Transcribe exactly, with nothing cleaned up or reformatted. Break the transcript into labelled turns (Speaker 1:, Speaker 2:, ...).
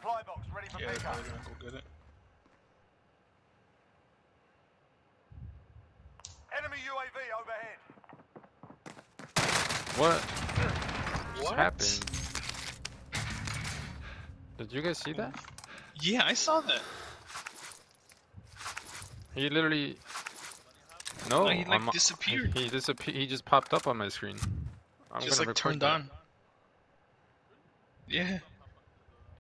Speaker 1: supply box ready for
Speaker 2: Yeah, they're
Speaker 1: pickup.
Speaker 2: probably gonna go get it.
Speaker 1: Enemy U A V overhead.
Speaker 3: What?
Speaker 2: What?
Speaker 3: What happened? Did you guys see that?
Speaker 2: Yeah, I saw that.
Speaker 3: He literally. No,
Speaker 2: No, he like
Speaker 3: I'm-
Speaker 2: disappeared.
Speaker 3: He, he disappeared. He just popped up on my screen. I'm
Speaker 2: Just
Speaker 3: gonna
Speaker 2: like
Speaker 3: record
Speaker 2: turned
Speaker 3: that.
Speaker 2: on. Yeah.